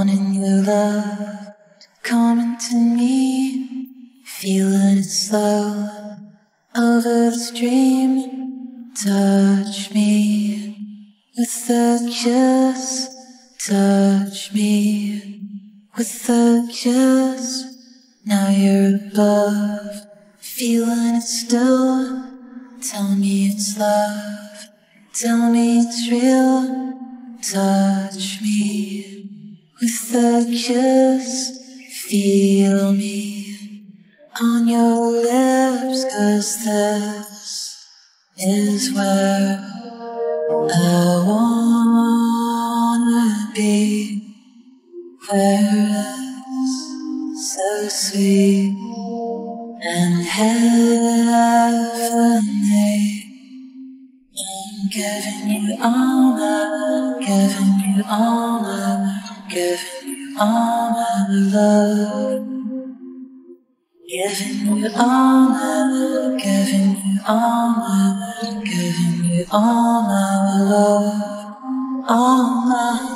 wanting your love, coming to me, feeling it slow over the stream. Touch me with a kiss, touch me with a kiss. Now you're above, feeling it still. Tell me it's love, tell me it's real. Touch me with a kiss, feel me on your lips, 'cause this is where I wanna be, where it's so sweet and heavenly. I'm giving you all my, giving you all my, giving you all my love. Giving you all my, giving you all my, giving you all my love, all my love.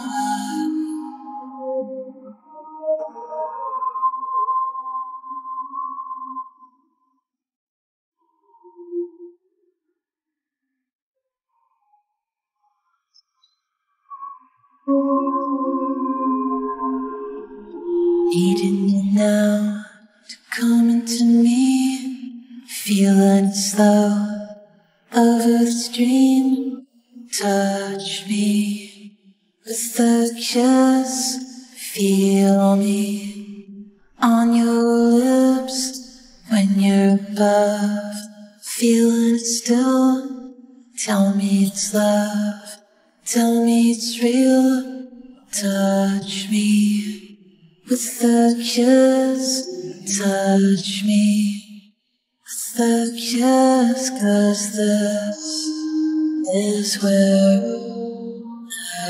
Needing you now to come into me, feeling it slow over the stream. Touch me with a kiss, feel me on your lips. When you're above, feeling it still. Tell me it's love, tell me it's real. Touch me with a kiss, touch me with a kiss, 'cause this is where I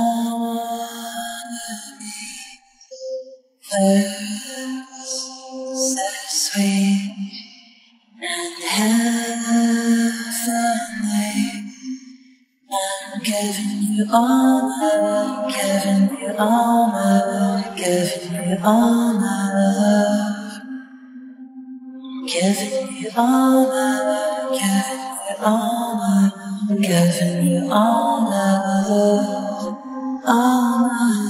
wanna be, where it's so sweet and heavenly. I'm giving you all my, giving you all my, giving you all my love. Giving you all my, giving you all my, giving you all my love, all my love.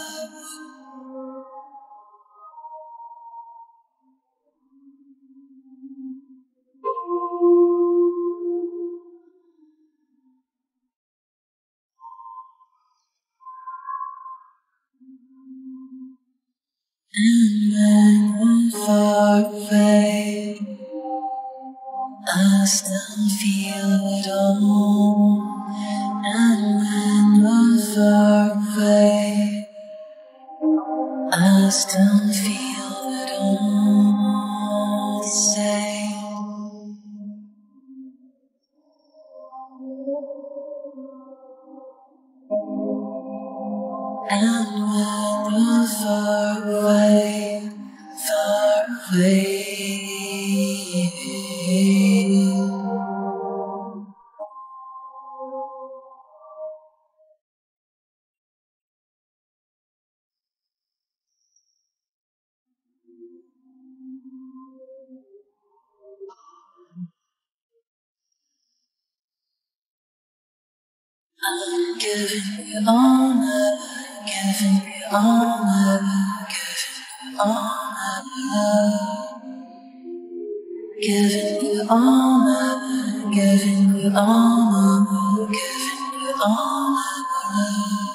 And when we're far away, I still feel it all. And when we're far away, I still feel it all the same. And when we're far away, far away. I'm giving you all my, giving you all my, giving you all my love. Giving you all my, giving you all my, giving you all my love.